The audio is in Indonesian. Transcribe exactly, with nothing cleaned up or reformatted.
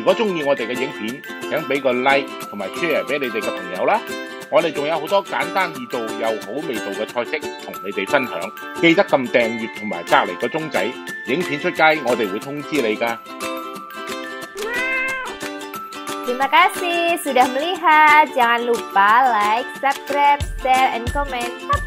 如果中意我哋嘅影片，請俾個 like 同埋 share 俾你哋嘅朋友啦。我哋仲有好多簡單易做又好味道嘅菜式同你哋分享，記得撳訂閱同埋隔離個鐘仔，影片出街我哋會通知你㗎。 Terima kasih sudah melihat. Jangan lupa like, subscribe, share, and comment.